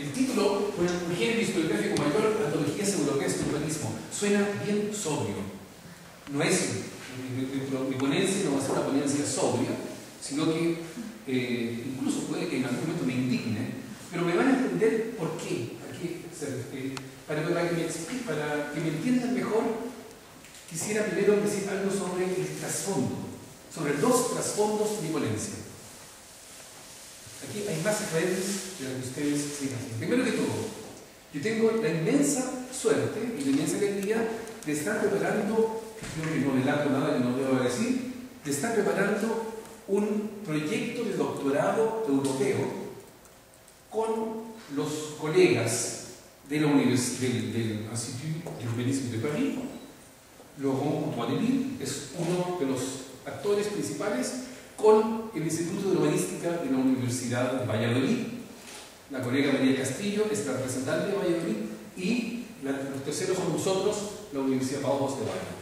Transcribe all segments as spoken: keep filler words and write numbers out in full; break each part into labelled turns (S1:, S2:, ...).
S1: El título, un género historiográfico mayor, antologías europeas de urbanismo, suena bien sobrio. No es, mi, mi, mi ponencia no va a ser una ponencia sobria, sino que eh, incluso puede que en algún momento me indigne, pero me van a entender por qué, a qué se refiere. Para, para, que me explique, para que me entiendan mejor, quisiera primero decir algo sobre el trasfondo, sobre dos trasfondos de mi ponencia. Aquí hay más referentes de las que ustedes se imaginan. Primero que todo, yo tengo la inmensa suerte y la inmensa alegría de estar preparando, creo que no adelanto nada que no debo decir, de estar preparando un proyecto de doctorado europeo con los colegas de la Universidad del, del Institut d'Urbanisme de Paris. Laurent Poineville es uno de los actores principales, con el Instituto de Urbanística de la Universidad de Valladolid. La colega María Castillo es la representante de Valladolid y la, los terceros son nosotros, la Universidad Pau de Valladolid.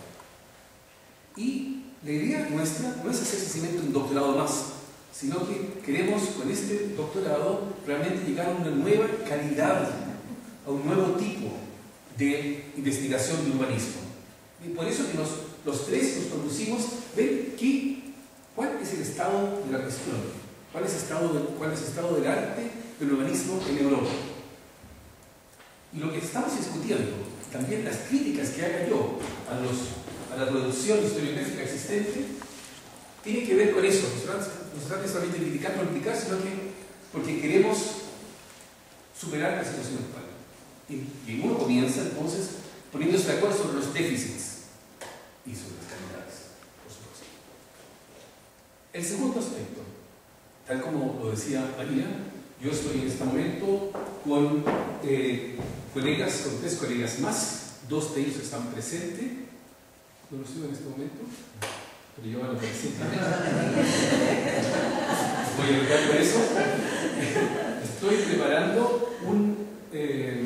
S1: Y la idea nuestra no es hacer sencillamente un doctorado más, sino que queremos con este doctorado realmente llegar a una nueva calidad, a un nuevo tipo de investigación de urbanismo. Y por eso que nos, los tres nos propusimos ver qué, cuál es el estado de la cuestión, cuál es el estado, de, cuál es el estado del arte del urbanismo en Europa. Y lo que estamos discutiendo, también las críticas que haga yo a, los, a la producción historiográfica existente, tiene que ver con eso. No se trata solamente de criticar por criticar, sino que porque queremos superar la situación actual. Y, y uno comienza entonces poniéndose de acuerdo sobre los déficits y sobre las calidades, por supuesto. El segundo aspecto, tal como lo decía María, yo estoy en este momento con eh, colegas, con tres colegas más, dos de ellos están presentes. No lo sigo en este momento, pero yo lo presento. Voy a ayudar por eso. Estoy preparando un... Eh,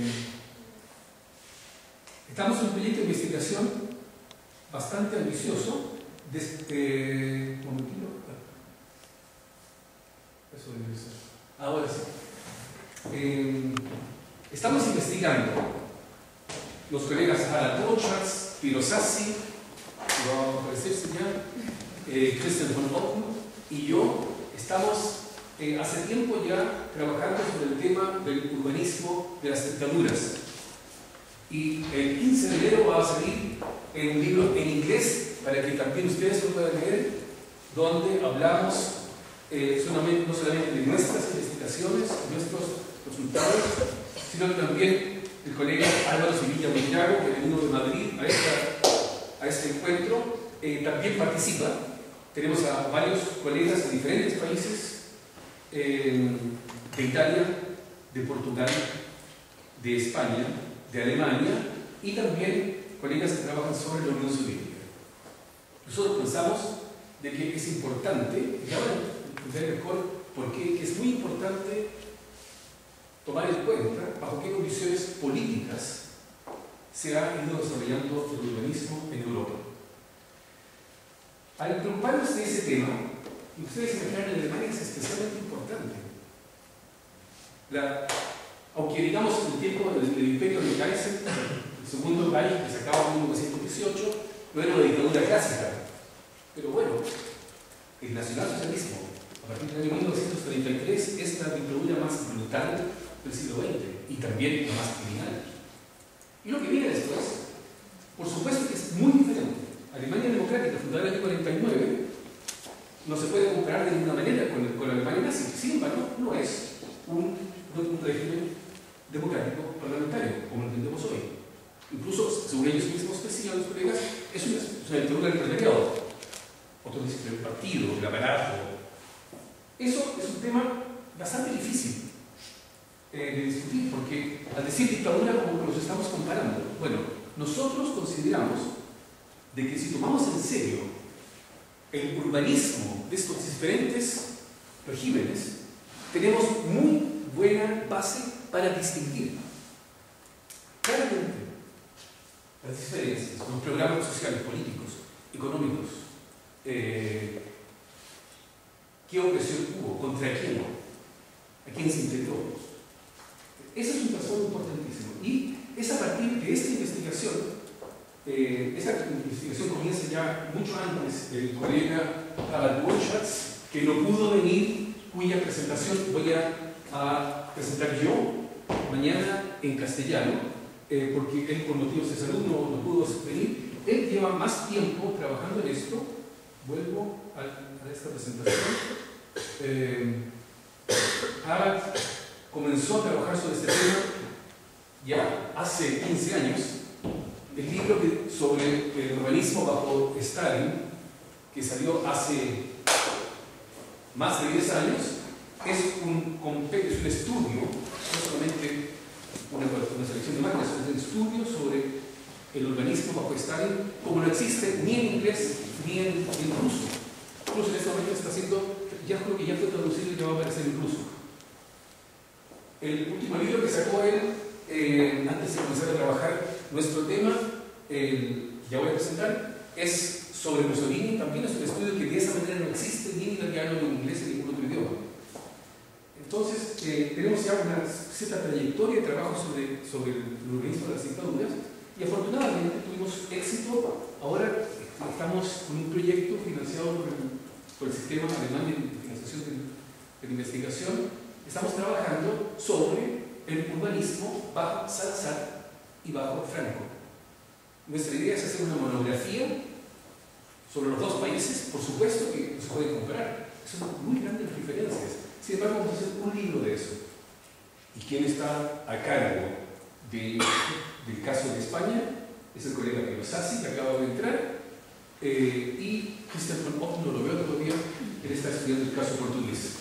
S1: estamos en un proyecto de investigación bastante ambicioso. Desde... un momentito. Eso debe ser. Ahora sí. Eh, estamos investigando los colegas Harald Borchardt, Piro Sassi, que va a aparecerse ya, eh, Christian von Otten y yo estamos eh, hace tiempo ya trabajando sobre el tema del urbanismo de las dictaduras. Y el quince de enero va a salir un libro en inglés para que también ustedes lo puedan leer, donde hablamos eh, solamente, no solamente de nuestras investigaciones, nuestros resultados, sino que también el colega Álvaro Sevilla Montago, que venido de Madrid a, esta, a este encuentro, eh, también participa. Tenemos a varios colegas de diferentes países, eh, de Italia, de Portugal, de España, de Alemania y también colegas que trabajan sobre la Unión Soviética. Nosotros pensamos de que es importante, y ahora entender mejor por qué, que es muy importante tomar en cuenta bajo qué condiciones políticas se ha ido desarrollando el urbanismo en Europa. Al preocuparnos de ese tema, y ustedes imaginan en Alemania es especialmente importante. La, aunque digamos en el tiempo del, del imperio de Kaiser, el segundo país que se acaba en mil novecientos dieciocho, no era una dictadura clásica, pero bueno, el nacionalsocialismo a partir del año mil novecientos treinta y tres es la dictadura más brutal del siglo veinte y también la más criminal. Y lo que viene después, por supuesto que es muy diferente. Alemania democrática, fundada en el año cuarenta y nueve, no se puede comparar de ninguna manera con, con la Alemania nazi. Sin embargo, no es un, un régimen democrático parlamentario, como lo entendemos hoy. Incluso, según ellos mismos decían los colegas, es una, es una dictadura del proletariado. Otros dicen que el partido, el aparato. Eso es un tema bastante difícil eh, de discutir, porque al decir dictadura, como que nos estamos comparando. Bueno, nosotros consideramos de que si tomamos en serio el urbanismo de estos diferentes regímenes, tenemos muy buena base para distinguir claramente las diferencias con los programas sociales, políticos, económicos, eh, qué opresión hubo, contra quién, a quién se intentó. Ese es un trasfondo importantísimo. Y es a partir de esta investigación, eh, esa investigación comienza ya mucho antes. El colega Harald Burschatz, que no pudo venir, cuya presentación voy a, a presentar yo mañana en castellano, eh, porque él por motivos de salud no, no pudo venir. Él lleva más tiempo trabajando en esto. Vuelvo a, a esta presentación. Eh, Harald comenzó a trabajar sobre este tema ya hace quince años. El libro que, sobre el urbanismo bajo Stalin, que salió hace más de diez años, es un, es un estudio, no solamente una, una selección de máquinas, es un estudio sobre el urbanismo bajo Stalin, como no existe ni en inglés ni en, en ruso. Incluso en este momento está siendo, ya creo que ya fue traducido y ya va a aparecer en ruso. El último libro que sacó él, eh, antes de comenzar a trabajar nuestro tema, eh, ya voy a presentar, es sobre Mussolini. También es un estudio que de esa manera no existe ni en italiano, ni en inglés, ni en ningún otro idioma. Entonces, eh, tenemos ya una cierta trayectoria de trabajo sobre, sobre el urbanismo de las dictaduras, y afortunadamente tuvimos éxito. Ahora estamos con un proyecto financiado por el, por el sistema alemán de financiación de, de investigación. Estamos trabajando sobre el urbanismo bajo Salazar y bajo Franco. Nuestra idea es hacer una monografía sobre los dos países. Por supuesto que se puede comparar, son muy grandes las diferencias. Sin embargo, vamos a hacer un libro de eso. ¿Y quién está a cargo de, del caso de España? Es el colega Piero Sassi, que acaba de entrar, eh, y Christian von Otten, no lo veo todavía, él está estudiando el caso portugués.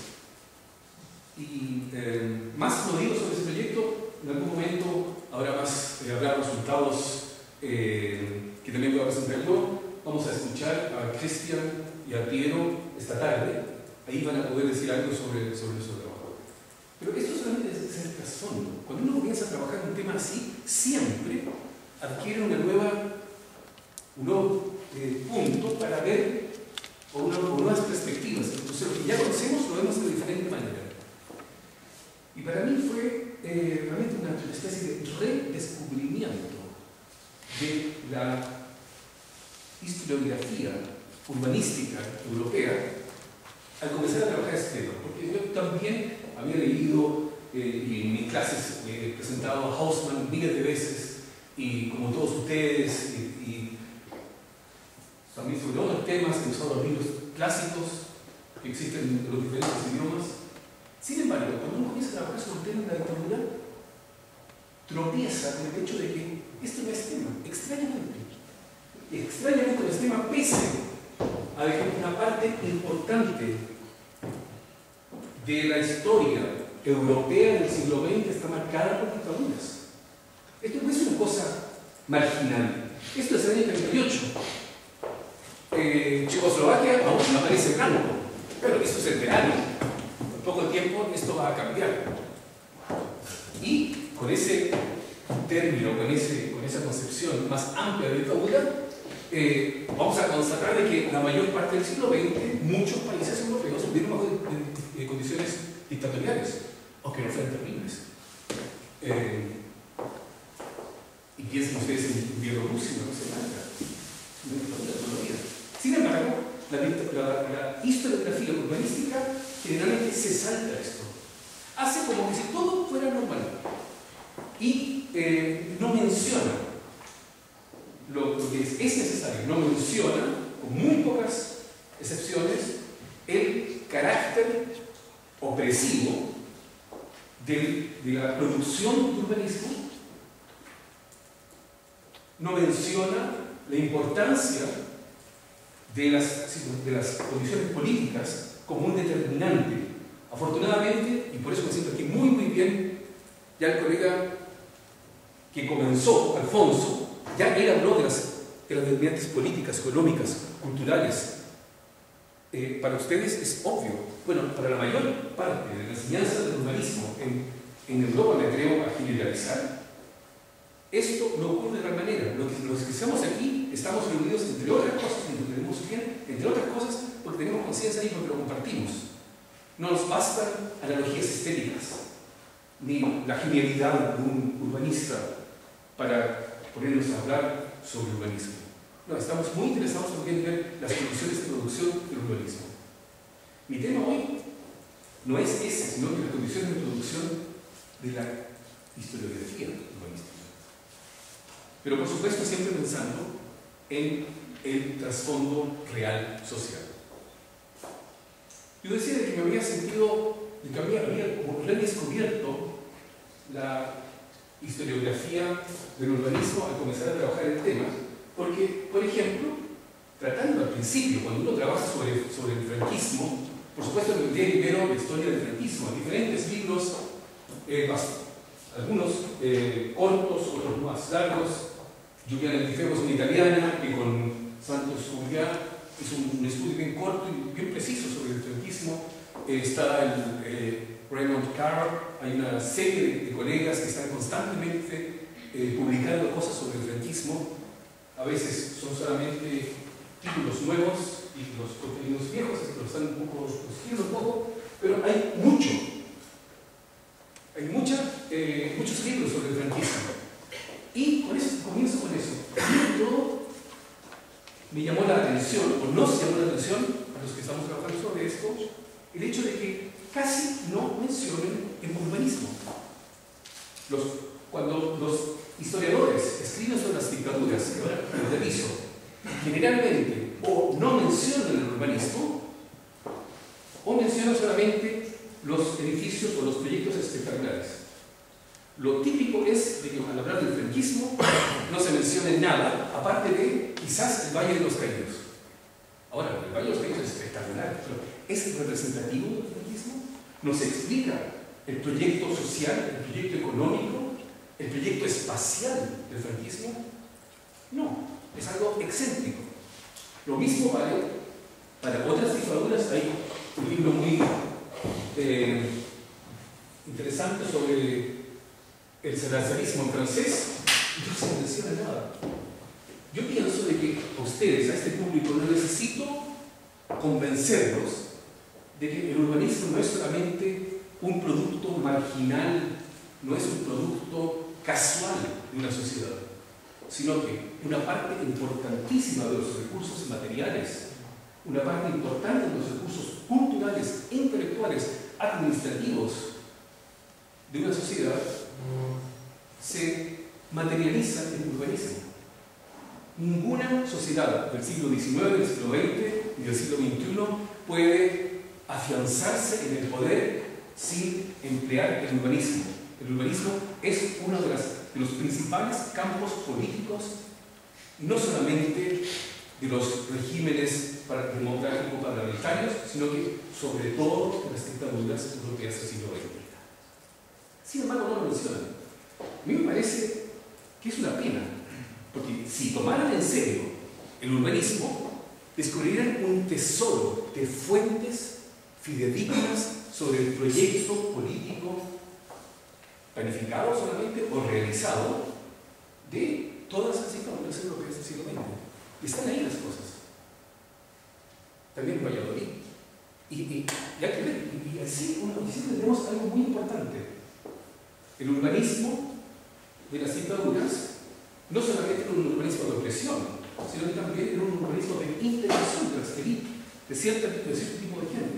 S1: Y eh, más lo digo sobre ese proyecto, en algún momento habrá más, eh, habrá resultados eh, que también voy a presentar yo. Vamos a escuchar a Christian y a Piero esta tarde. Ahí van a poder decir algo sobre, sobre nuestro trabajo. Pero esto solamente es el trasfondo. Cuando uno comienza a trabajar en un tema así, siempre adquiere una nueva, un nuevo eh, punto para ver, o, una, o nuevas perspectivas. Entonces, lo que ya conocemos lo vemos de diferente manera. Y para mí fue eh, realmente una especie de redescubrimiento de la historiografía urbanística europea al comenzar a trabajar este tema, porque yo también había leído eh, y en mis clases he presentado a Haussmann miles de veces, y como todos ustedes, y, y también sobre otros temas, he usado los libros clásicos que existen en los diferentes idiomas. Sin embargo, cuando uno comienza a trabajar sobre el tema de la dictadura, tropieza con el hecho de que esto no es tema, extrañamente. Extrañamente no es tema, pese a que una parte importante de la historia europea del siglo veinte está marcada por dictaduras. Esto no es una cosa marginal. Esto es el año treinta y ocho. Eh, Checoslovaquia aún no aparece blanco, pero esto es el verano. En poco tiempo esto va a cambiar. Y con ese término, con, ese, con esa concepción más amplia de dictadura, eh, vamos a constatar de que la mayor parte del siglo veinte muchos países europeos vivieron bajo de, de, de condiciones dictatoriales, aunque no fueran terribles. Eh, y piensen ustedes en Bielorrusia, no sé nada, una dictadura toda la vida. Sin embargo, la, la, la historiografía urbanística generalmente se salta esto. Hace como que si todo fuera normal. Y eh, no menciona lo, lo que es, es necesario, no menciona, con muy pocas excepciones, el carácter opresivo de, de la producción de urbanismo. No menciona la importancia de las, de las condiciones políticas como un determinante. Afortunadamente, y por eso me siento aquí muy muy bien, ya el colega que comenzó, Alfonso, ya él habló de las, de las determinantes políticas, económicas, culturales. Eh, para ustedes es obvio. Bueno, para la mayor parte de la enseñanza del urbanismo en, en Europa, me atrevo a generalizar, esto no ocurre de tal manera. Los que, los que estamos aquí estamos reunidos, entre otras cosas, entre, tenemos bien, entre otras cosas, porque tenemos conciencia y porque lo compartimos. No nos bastan analogías estéticas. ni la genialidad de un urbanista para ponernos a hablar sobre urbanismo. No, estamos muy interesados en ver las condiciones de producción del urbanismo. Mi tema hoy no es ese, sino que las condiciones de producción de la historiografía urbanística. Pero por supuesto siempre pensando en el trasfondo real social. Yo decía que me había sentido, de que había, había como redescubierto la historiografía del urbanismo al comenzar a trabajar el tema, porque, por ejemplo, tratando al principio, cuando uno trabaja sobre, sobre el franquismo, por supuesto me metí primero la historia del franquismo, en diferentes libros, eh, algunos eh, cortos, otros más largos. Giuliana Antifemo es una italiana que con Santos Juliá hizo un, un estudio bien corto y bien preciso sobre el franquismo. Eh, está el eh, Raymond Carr, hay una serie de, de colegas que están constantemente eh, publicando cosas sobre el franquismo. A veces son solamente títulos nuevos y los contenidos viejos, así que los están un poco, los quiero un poco, pero hay mucho. Hay mucha, eh, muchos libros sobre el franquismo. Y con eso, comienzo con eso. Todo me llamó la atención, o nos llamó la atención, a los que estamos trabajando sobre esto, el hecho de que casi no mencionen el urbanismo. Los, cuando los historiadores escriben sobre las dictaduras, que ahora les reviso, generalmente o no mencionan el urbanismo, o mencionan solamente los edificios o los proyectos espectaculares. Lo típico es de que al hablar del franquismo no se mencione nada, aparte de quizás el Valle de los Caídos. Ahora, el Valle de los Caídos es espectacular, pero ¿es representativo del franquismo? ¿Nos explica el proyecto social, el proyecto económico, el proyecto espacial del franquismo? No, es algo excéntrico. Lo mismo vale para otras dictaduras. Hay un libro muy eh, interesante sobre el salazarismo en francés, y no se menciona nada. Yo pienso de que a ustedes, a este público, no necesito convencerlos de que el urbanismo no es solamente un producto marginal, no es un producto casual de una sociedad, sino que una parte importantísima de los recursos materiales, una parte importante de los recursos culturales, intelectuales, administrativos de una sociedad se materializa en el urbanismo. Ninguna sociedad del siglo diecinueve, del siglo veinte y del siglo veintiuno puede afianzarse en el poder sin emplear el urbanismo. El urbanismo es uno de, las, de los principales campos políticos, no solamente de los regímenes democráticos parlamentarios, sino que sobre todo de las dictaduras europeas del siglo veinte. Sin embargo, no lo mencionan. A mí me parece que es una pena, porque si tomaran en serio el urbanismo, descubrirían un tesoro de fuentes fidedignas sobre el proyecto político planificado solamente o realizado de todas las dictaduras europeas del siglo veinte. Y están ahí las cosas. También en Valladolid. Y, y, y hay que ver, y, y así, bueno, siempre tenemos algo muy importante. El urbanismo de las dictaduras no solamente era un urbanismo de opresión, sino que también era un urbanismo de integración de las élites, de, cierta, de cierto tipo de gente.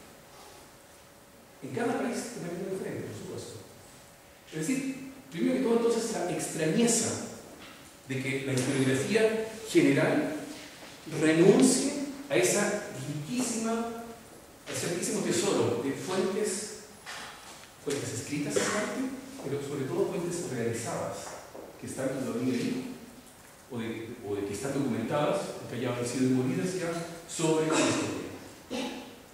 S1: En cada país también es diferente, por supuesto. Es decir, primero que todo, entonces, la extrañeza de que la historiografía general renuncie a esa riquísima, a ese riquísimo tesoro de fuentes, fuentes escritas aparte, pero sobre todo fuentes realizadas, que están en la línea o de, o de que están documentadas, que hayan sido demolidas ya, sobre la historia.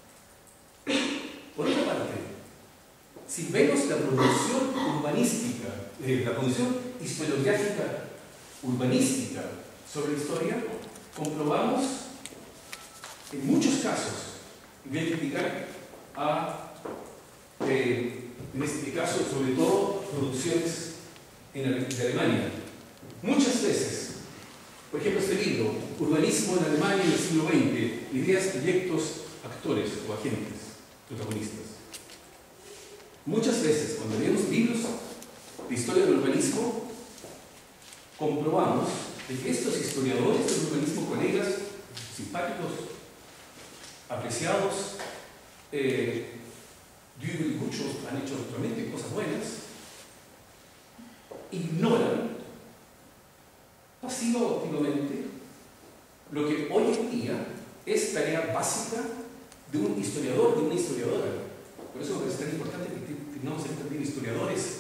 S1: Por otra parte, si vemos la producción urbanística, eh, la producción historiográfica urbanística sobre la historia, comprobamos en muchos casos, voy a criticar a, eh, en este caso, sobre todo, producciones en, de Alemania. Muchas veces, por ejemplo, este libro, Urbanismo en Alemania en el siglo veinte, ideas, proyectos, actores o agentes, protagonistas. Muchas veces, cuando leemos libros libros de historia del urbanismo comprobamos de que estos historiadores del urbanismo, colegas simpáticos, apreciados, eh, Düvel y muchos han hecho realmente cosas buenas, ignoran pasiva o activamente lo que hoy en día es tarea básica de un historiador, de una historiadora. Por eso es tan importante que tengamos en también historiadores.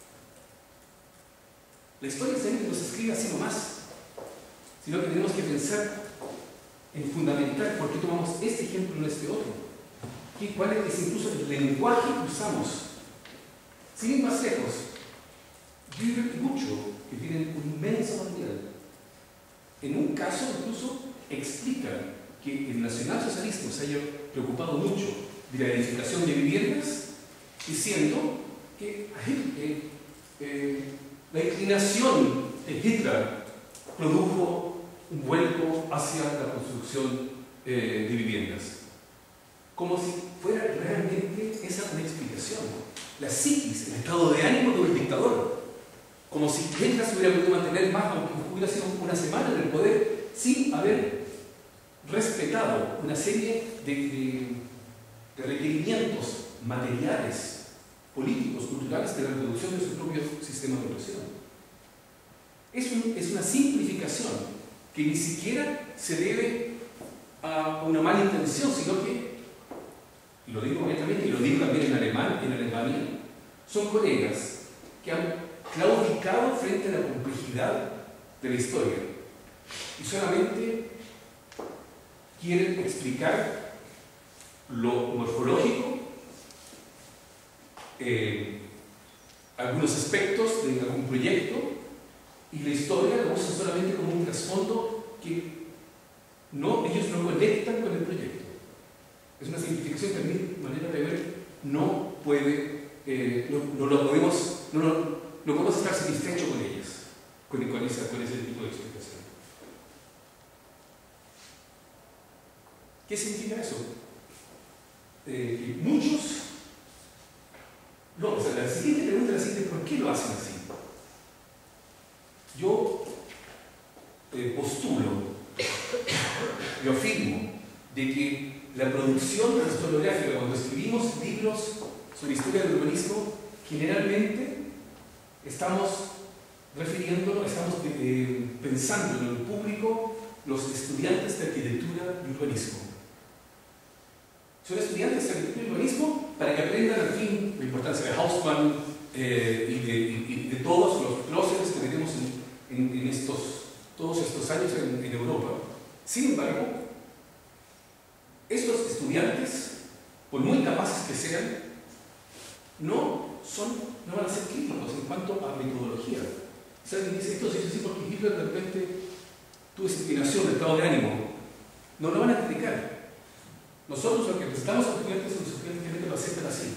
S1: La historia no se escribe así nomás, sino que tenemos que pensar en fundamental por qué tomamos este ejemplo y no este otro. ¿Y cuál es incluso el lenguaje que usamos? Sin ir más lejos, Düvel y Gutschow, que tienen un inmenso material, en un caso incluso explican que el nacionalsocialismo se haya preocupado mucho de la edificación de viviendas, diciendo que eh, eh, la inclinación de Hitler produjo un vuelco hacia la construcción eh, de viviendas. Como si fuera realmente esa una explicación. La psiquis, el estado de ánimo de un dictador. Como si Hitler se hubiera podido mantener más, aunque hubiera sido una semana en el poder, sin haber respetado una serie de, de, de requerimientos materiales, políticos, culturales de la reproducción de su propio sistema de opresión. Es, un, es una simplificación que ni siquiera se debe a una mala intención, sino que, y lo digo honestamente, y lo digo también en alemán, en Alemania, son colegas que han claudicado frente a la complejidad de la historia y solamente quieren explicar lo morfológico, eh, algunos aspectos de algún proyecto, y la historia lo usan solamente como un trasfondo que no, ellos no conectan con el proyecto. Es una simplificación que a mi manera de ver no puede, eh, no, no lo podemos, no, no, no podemos estar satisfechos con ellas, con, con, esa, con ese tipo de explicación. ¿Qué significa eso? Eh, que muchos, no, o sea, la siguiente pregunta es la siguiente: ¿por qué lo hacen así? Yo eh, postulo, yo afirmo de que la producción historiográfica, cuando escribimos libros sobre historia del urbanismo, generalmente estamos refiriéndonos, estamos eh, pensando en el público, los estudiantes de arquitectura y urbanismo. Son estudiantes de arquitectura y urbanismo para que aprendan, al fin, la importancia de Haussmann eh, y, de, y, y de todos los próceres que tenemos en, en, en estos, todos estos años en, en Europa. Sin embargo, estos estudiantes, por muy capaces que sean, no, son, no van a ser críticos en cuanto a metodología. Si alguien dice esto, se dice así porque Hitler de repente tuvo esa inclinación de estado de ánimo, no lo van a criticar. Nosotros, lo que presentamos a los estudiantes, los estudiantes lo aceptan así.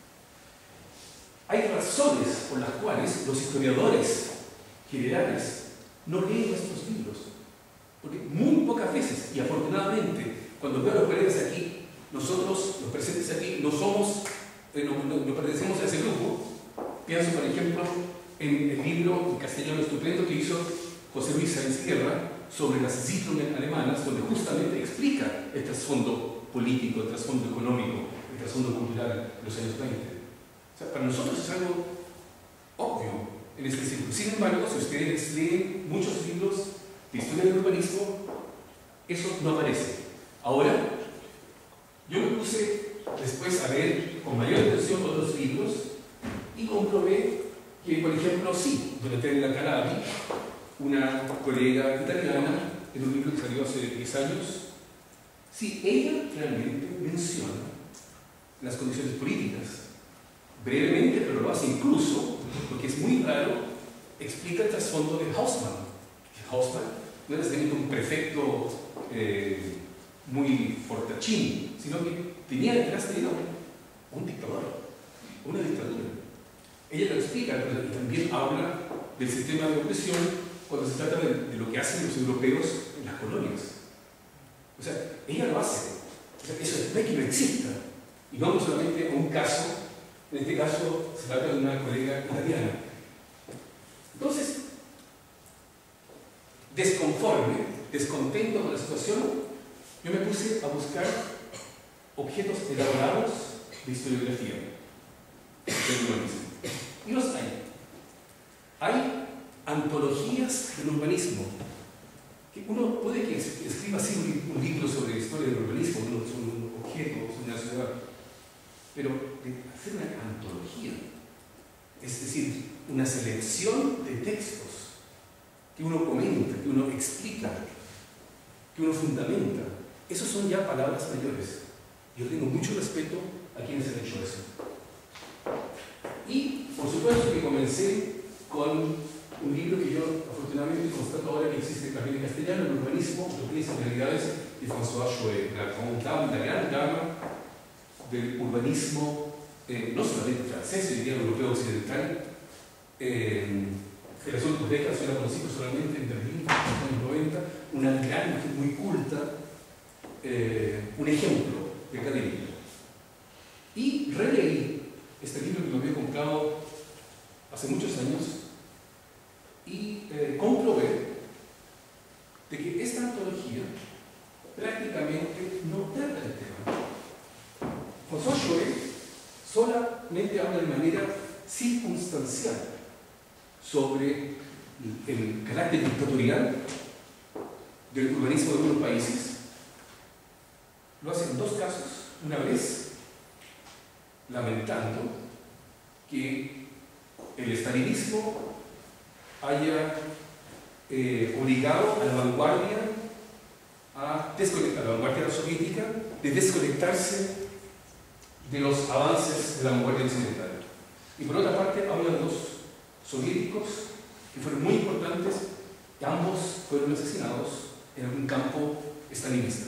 S1: Hay razones por las cuales los historiadores generales no leen nuestros libros, porque muy pocas veces, y afortunadamente, cuando veo a los colegas aquí, nosotros, los presentes aquí, no somos, eh, no, no, no pertenecemos a ese grupo. Pienso, por ejemplo, en el libro en castellano estupendo que hizo José Luis Sáenz Guerra sobre las Siedlungen alemanas, donde justamente explica el trasfondo político, el trasfondo económico, el trasfondo cultural de los años veinte. O sea, para nosotros es algo obvio en este ciclo. Sin embargo, si ustedes leen muchos libros de historia del urbanismo, eso no aparece. Ahora, yo me puse después a leer con mayor atención otros libros y comprobé que, por ejemplo, sí, Donatella Calabi, una colega italiana, en un libro que salió hace diez años, sí, ella realmente menciona las condiciones políticas, brevemente, pero lo hace incluso, porque es muy raro, explica el trasfondo de Haussmann. Haussmann no era solamente un prefecto eh, muy fortachín, sino que tenía detrás de él un dictador, una dictadura. Ella lo explica, pero también habla del sistema de opresión cuando se trata de, de lo que hacen los europeos en las colonias. O sea, ella lo hace. O sea, eso no es que no exista. Y vamos solamente a un caso En este caso se trata de una colega italiana. Entonces, desconforme, descontento con la situación, yo me puse a buscar objetos elaborados de historiografía del urbanismo. Y los hay. Hay antologías del urbanismo. Que uno puede que escriba así un, un libro sobre la historia del urbanismo, sobre un objeto, sobre una ciudad, pero de hacer una antología, es decir, una selección de textos que uno comenta, que uno explica, que uno fundamenta, esos son ya palabras mayores. Yo tengo mucho respeto a quienes han hecho eso. Y, por supuesto, que comencé con un libro que yo, afortunadamente, constato ahora que existe también en castellano, el urbanismo, utopías y realidades, de François Chouet, la, la gran gama del urbanismo, eh, no solamente francés, sino también europeo occidental. Eh, el asunto de décadas, yo la conocí personalmente en Berlín, en los años noventa, una gran mujer muy culta, eh, un ejemplo de académico. Y releí este libro que me había comprado hace muchos años y eh, comprobé de que esta antología prácticamente no trata del tema. François Chouet solamente habla de manera circunstancial sobre el, el carácter dictatorial del urbanismo de algunos países. Lo hace en dos casos. Una vez lamentando que el estalinismo haya eh, obligado a la vanguardia a desconectar, a la vanguardia soviética, de desconectarse de los avances de la vanguardia occidental. Y por otra parte habla de dos soviéticos que fueron muy importantes, y ambos fueron asesinados en algún campo estalinista.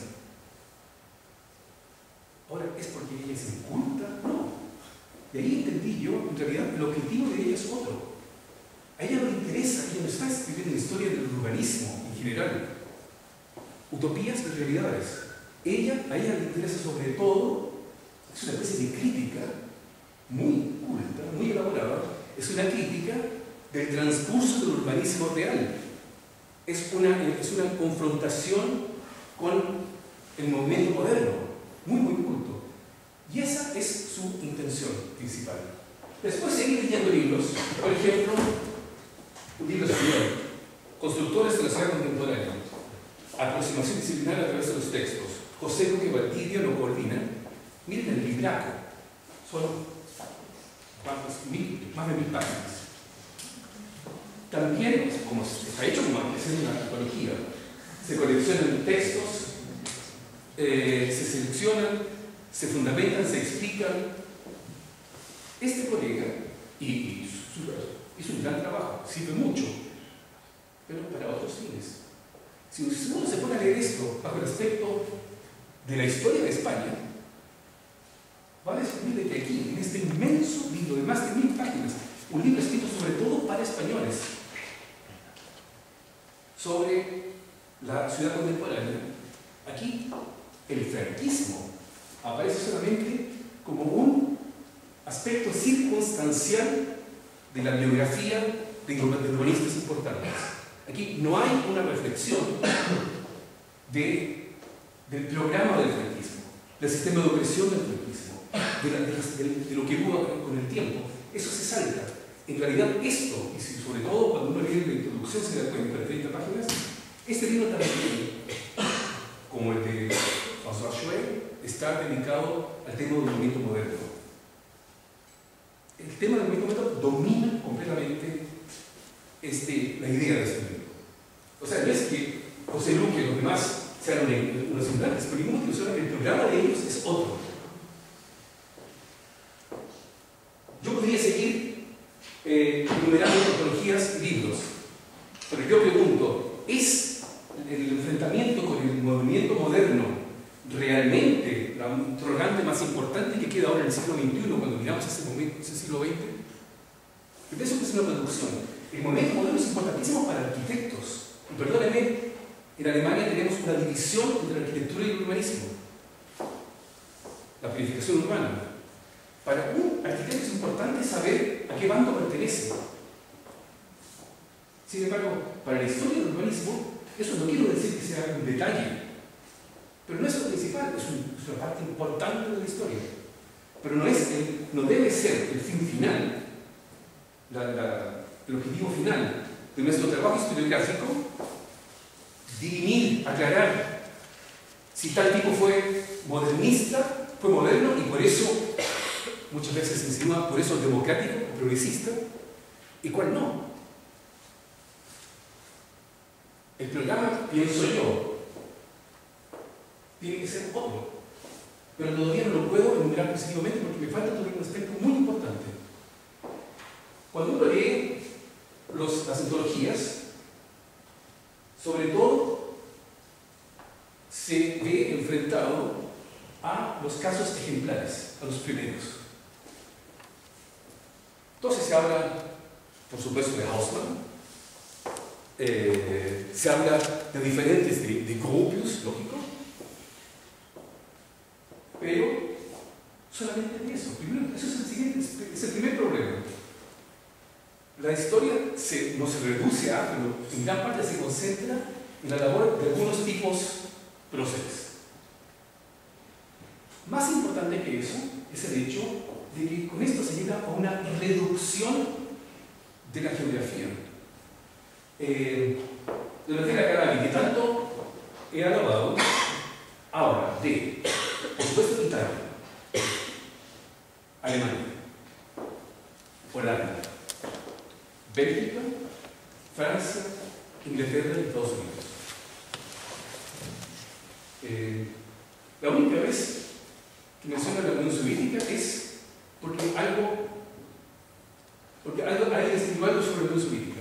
S1: Ahora, ¿es porque ella es inculta? No. De ahí entendí yo, en realidad, el objetivo de ella es otro. A ella no le interesa, ella no está escribiendo la historia del urbanismo en general, utopías de realidades. Ella, a ella le interesa sobre todo, es una especie de crítica muy culta, muy elaborada, es una crítica del transcurso del urbanismo real. Es una, es una confrontación con el movimiento moderno, muy, muy culto. Y esa es su intención principal. Después seguir leyendo libros, por ejemplo, un libro español, Constructores de la Ciudad Contemporánea, aproximación disciplinar a través de los textos, José Luque Valdivia lo coordina. Miren el libraco, son mil, más de mil páginas. También, como está hecho como es una antología, se coleccionan textos, eh, se seleccionan, se fundamentan, se explican. Este colega, y, y su, hizo un gran trabajo, sirve mucho, pero para otros fines. Si uno se pone a leer esto bajo el aspecto de la historia de España, va a descubrir que aquí, en este inmenso libro de más de mil páginas, un libro escrito sobre todo para españoles, sobre la ciudad contemporánea, aquí el franquismo aparece solamente como un aspecto circunstancial de la biografía de urbanistas importantes. Aquí no hay una reflexión de, del programa del franquismo, del sistema de opresión del franquismo, de, la, de, las, de, de lo que hubo con el tiempo. Eso se salta. En realidad esto, y sobre todo cuando uno lee la introducción se da cuenta de treinta páginas, este libro también, como el de François Chouet, está dedicado al tema del movimiento moderno. El tema del movimiento moderno domina completamente este, la idea de este libro. O sea, no es que José Luque y los demás sean unos similares, pero ninguna ilusión, el programa de ellos es otro. Yo podría seguir eh, enumerando antologías y libros, pero yo pregunto, ¿es el enfrentamiento con el movimiento moderno realmente la interrogante más importante que queda ahora en el siglo veintiuno cuando miramos ese momento, ese siglo veinte? Yo pienso que es una producción. El movimiento moderno es importantísimo para arquitectos. Y perdónenme, en Alemania tenemos una división entre la arquitectura y el urbanismo. La planificación urbana. Para un arquitecto es importante saber a qué bando pertenece. Sin embargo, para la historia del urbanismo, eso no quiero decir que sea un detalle, pero no es lo principal, es, un, es una parte importante de la historia. Pero no, es el, no debe ser el fin final, la, la, el objetivo final de nuestro trabajo historiográfico, dirimir, aclarar si tal tipo fue modernista, fue moderno y por eso muchas veces se insinúa, por eso democrático o progresista, y cuál no. El programa, pienso yo, tiene que ser otro, pero todavía no lo puedo enumerar positivamente porque me falta todavía un aspecto muy importante. Cuando uno lee los, las antologías, sobre todo se ve enfrentado a los casos ejemplares, a los primeros. Entonces se habla, por supuesto, de Haussmann, eh, se habla de diferentes, de, de Gropius, lógico, pero solamente de eso. Primero, eso es el siguiente, es el primer problema. La historia se, no se reduce a, pero en gran parte se concentra en la labor de algunos tipos próceres. Más importante que eso es el hecho de que con esto se llega a una reducción de la geografía. Eh, de la tierra canaria, que tanto he alabado, ahora de, por supuesto, Italia, Alemania, Holanda, Bélgica, Francia, Inglaterra y Estados Unidos. Eh, la única vez que menciona la Unión Soviética es porque algo, porque algo, alguien escribió algo sobre la Unión Soviética.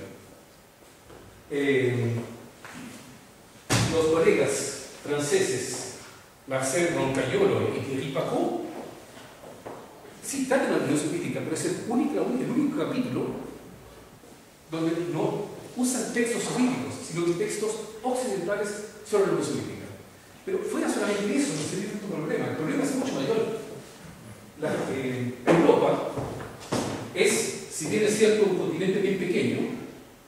S1: Eh, los colegas franceses Marcel Roncayolo y Thierry Pacot citaron la Unión Soviética, pero es el único, el único capítulo donde no usan textos soviéticos, sino que textos occidentales sobre la Unión Soviética. Pero fuera solamente eso, no sería tanto problema. El problema es mucho mayor. La, eh, Europa es, si bien es cierto, un continente bien pequeño,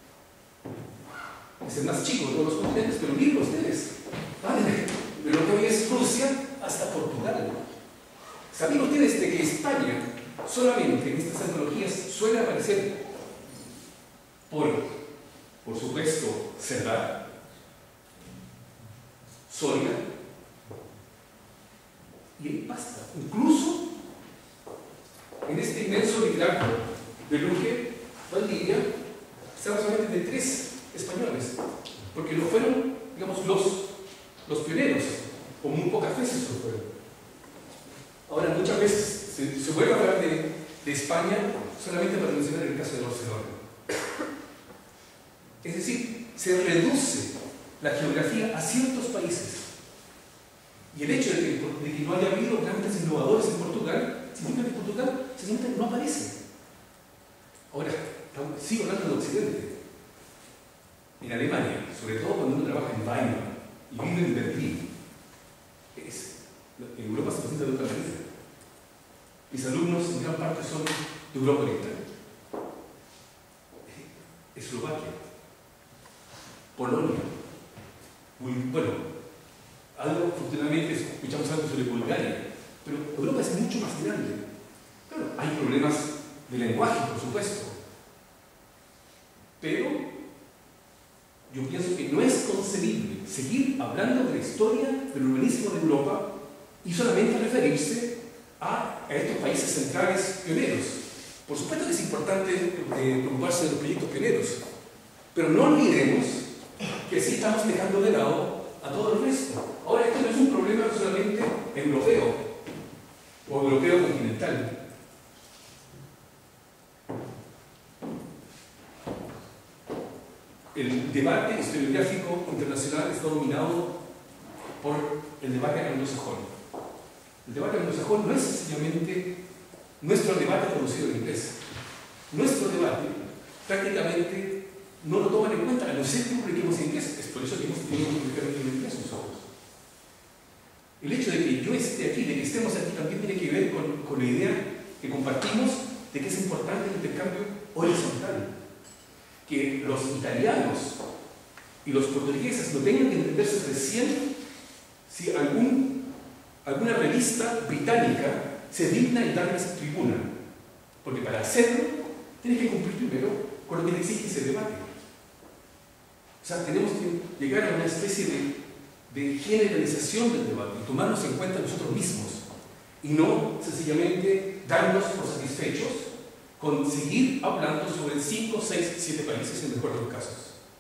S1: es el más chico de todos los continentes, pero miren ustedes, ¿vale? De lo que hoy es Rusia hasta Portugal. ¿Sabían ustedes de que España solamente en estas antologías suele aparecer por, por supuesto, Cerdá, Soria, y ahí basta. Incluso en este inmenso liderazgo de Luque, Valdivia, estamos hablando de tres españoles, porque no fueron, digamos, los, los pioneros, o muy pocas veces lo fueron. Ahora, muchas veces se, se vuelve a hablar de, de España solamente para mencionar el caso de Barcelona. Es decir, se reduce la geografía a ciertos países. Y el hecho de que, de que no haya habido grandes innovadores en Portugal, significa que Portugal simplemente no aparece. Ahora, sigo hablando de Occidente. En Alemania, sobre todo cuando uno trabaja en Weimar y vive en Berlín, es, en Europa se presenta de otra manera. Mis alumnos en gran parte son de Europa Oriental. Eslovaquia, Polonia, muy, bueno, algo afortunadamente escuchamos algo sobre Bulgaria, pero Europa es mucho más grande. Claro, hay problemas de lenguaje, por supuesto, pero yo pienso que no es concebible seguir hablando de la historia del urbanismo de Europa y solamente referirse a estos países centrales pioneros. Por supuesto que es importante eh, preocuparse de los proyectos pioneros, pero no olvidemos que sí estamos dejando de lado a todo el resto. Ahora, esto no es un problema solamente europeo o europeo continental. El debate historiográfico internacional está dominado por el debate anglosajón. El debate anglosajón no es sencillamente nuestro debate traducido en inglés. Nuestro debate prácticamente no lo toman en cuenta, a no ser que publiquemos en inglés. Es por eso que hemos tenido que publicar en inglés nosotros. El hecho de que yo esté aquí, de que estemos aquí, también tiene que ver con, con la idea que compartimos de que es importante el intercambio horizontal, que los italianos y los portugueses no tengan que entenderse recién si algún, alguna revista británica se digna en darles tribuna, porque para hacerlo tienes que cumplir primero con lo que te exige ese debate. O sea, tenemos que llegar a una especie de, de generalización del debate y tomarnos en cuenta nosotros mismos y no sencillamente darnos por satisfechos con seguir hablando sobre cinco, seis, siete países en el mejor de los casos.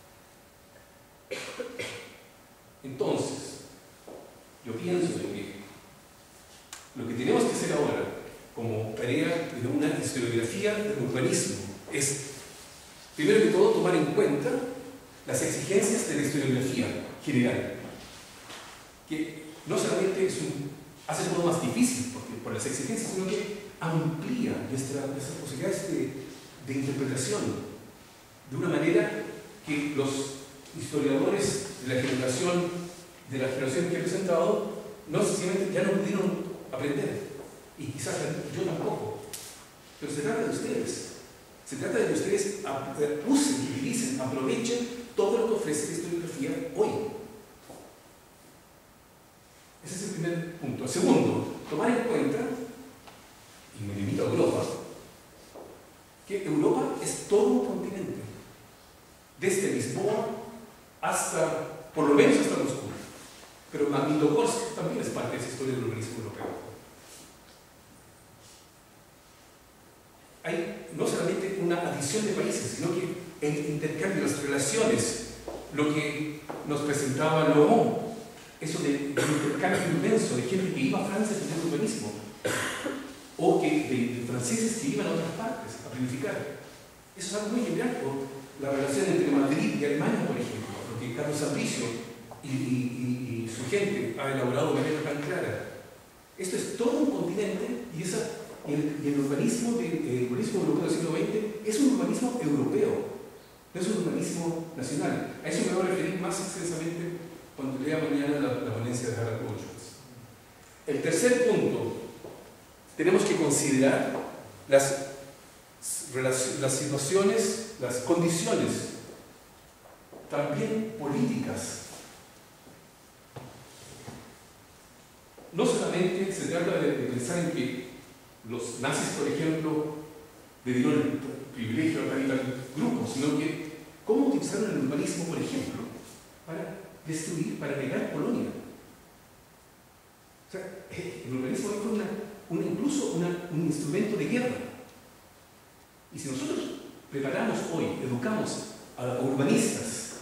S1: Entonces, yo pienso de que lo que tenemos que hacer ahora como tarea de una historiografía del urbanismo es, primero que todo, tomar en cuenta las exigencias de la historiografía general, que no solamente es un, hace todo más difícil porque, por las exigencias, sino que amplía nuestra, nuestras posibilidades de, de interpretación de una manera que los historiadores de la generación de la generación que he presentado no sencillamente ya no pudieron aprender, y quizás yo tampoco, pero se trata de ustedes. Se trata de que ustedes usen, utilicen, aprovechen todo lo que ofrece la historiografía hoy. Ese es el primer punto. Segundo, tomar en cuenta, y me limito a Europa, que Europa es todo un continente, desde Lisboa hasta, por lo menos hasta Moscú, pero Magnitogorsk también es parte de esa historia del urbanismo europeo. Hay no solamente una adición de países, sino que el intercambio, las relaciones, lo que nos presentaba Laurent, eso de, de intercambio inmenso de gente que iba a Francia a estudiar urbanismo, o que de, de franceses que iban a otras partes a planificar. Eso es algo muy emblemático. La relación entre Madrid y Alemania, por ejemplo, lo que Carlos Aparicio y, y, y su gente ha elaborado de manera tan clara. Esto es todo un continente y esa Y el, y el urbanismo, de, el urbanismo europeo del siglo veinte es un urbanismo europeo, no es un urbanismo nacional. A eso me voy a referir más extensamente cuando lea mañana la, la ponencia de Harald Goldsmith. El tercer punto, tenemos que considerar las, las situaciones, las condiciones, también políticas. No solamente se trata de, de pensar en que los nazis, por ejemplo, le dieron el privilegio a tal y tal grupo, sino que cómo utilizaron el urbanismo, por ejemplo, para destruir, para negar Polonia. O sea, el urbanismo fue una, una, incluso una, un instrumento de guerra. Y si nosotros preparamos hoy, educamos a, a urbanistas,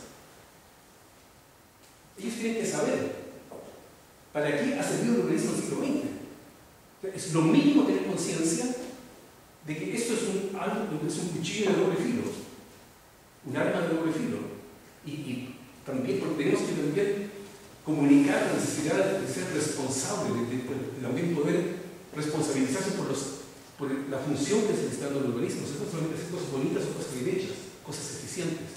S1: ellos tienen que saber para qué ha servido el urbanismo del siglo veinte. Es lo mínimo tener conciencia de que esto es un, algo, es un cuchillo de doble filo, un arma de doble filo. Y, y también porque tenemos que también comunicar la necesidad de ser responsable, de, de, de también poder responsabilizarse por, los, por la función que se le está dando al urbanismo. No solamente hacer cosas bonitas o cosas bien hechas, cosas eficientes.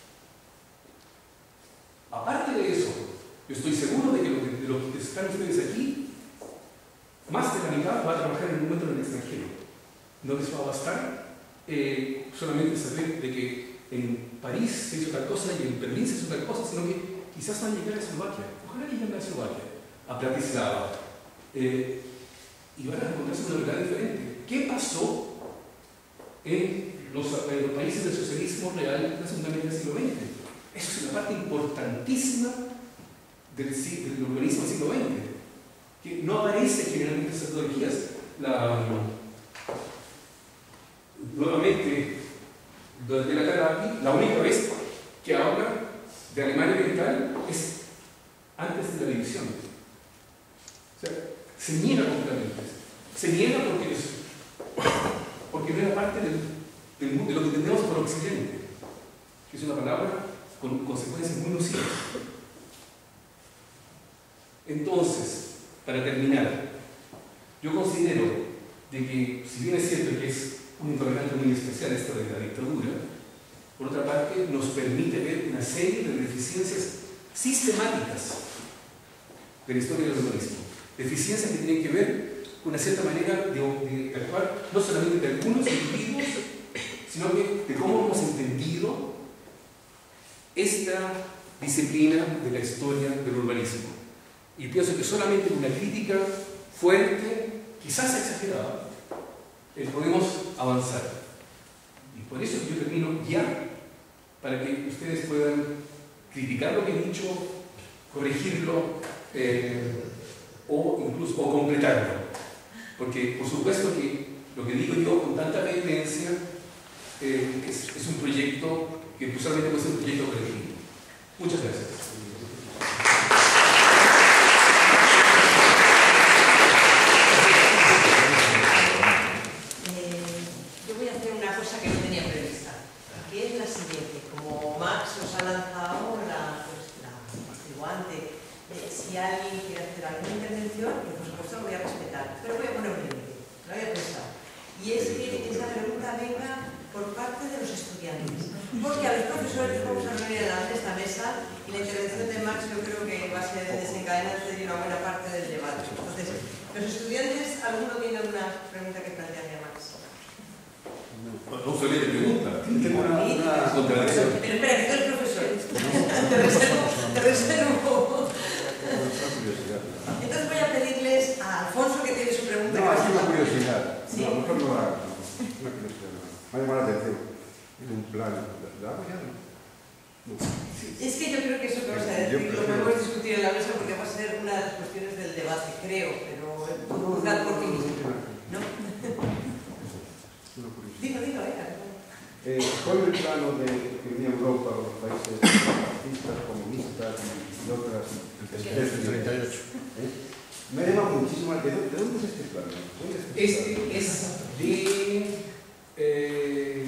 S1: Aparte de eso, yo estoy seguro de que lo que, de lo que están ustedes aquí, más de la mitad va a trabajar en un momento en el extranjero. No les va a bastar eh, solamente saber de que en París se hizo tal cosa y en Berlín se hizo tal cosa, sino que quizás van a llegar a Eslovaquia. Ojalá que lleguen a Eslovaquia, a Bratislava, eh, y van a encontrarse una realidad diferente. ¿Qué pasó en los, en los países del socialismo real de la segunda mitad del siglo veinte? Eso es una parte importantísima del, del urbanismo del siglo veinte. Que no aparece generalmente en esas metodologías. La, nuevamente, desde la cara aquí, la única vez que habla de Alemania Oriental es antes de la división. O sea, se niega completamente. Se niega porque, es, porque no era parte del, del mundo, de lo que entendemos por Occidente, que es una palabra con consecuencias muy nocivas. Entonces, para terminar, yo considero de que, si bien es cierto que es un intolerante muy especial esto de la dictadura, por otra parte nos permite ver una serie de deficiencias sistemáticas de la historia del urbanismo. Deficiencias que tienen que ver una cierta manera de, de actuar, no solamente de algunos individuos, sino que de cómo hemos entendido esta disciplina de la historia del urbanismo. Y pienso que solamente una crítica fuerte, quizás exagerada, eh, podemos avanzar. Y por eso yo termino ya, para que ustedes puedan criticar lo que he dicho, corregirlo, eh, o incluso o completarlo. Porque por supuesto que lo que digo yo con tanta vehemencia eh, es, es un proyecto que solamente puede ser un proyecto colectivo. Muchas gracias.
S2: Si alguien quiere hacer alguna intervención, yo por supuesto lo voy a respetar, pero voy a poner un límite, lo había pensado. Y es que esa pregunta venga por parte de los estudiantes, porque a los profesores vamos a reunir delante de esta mesa y la intervención de Max yo creo que va a ser desencadenante de una buena parte del debate. Entonces, los estudiantes, ¿alguno tiene alguna pregunta que plantearle a Max?
S1: No solamente pregunta, tengo una, una contradicción.
S2: Pero espera, que tú eres profesor. Te reservo, te reservo. Entonces voy a pedirles a Alfonso que tiene su pregunta.
S3: No, es una curiosidad.
S2: ¿Sí?
S3: No, a lo mejor no la hago. Una curiosidad. Me ha llamado la atención. Es un plan. ¿La hago ya? No.
S2: Es que yo creo que eso que vas a decir lo podemos discutir en la mesa porque va a ser una de las cuestiones del debate, creo, pero juzgad por ti mismo. ¿No? Dilo, dilo, venga.
S3: Eh, ¿Cuál es el plano de que unía Europa a los países fascistas, comunistas y otras especies?
S4: treinta y ocho.
S3: ¿Eh? Me ha llamado muchísimo la atención. ¿De dónde es este plano? ¿Dónde es este
S1: Este es de... Eh,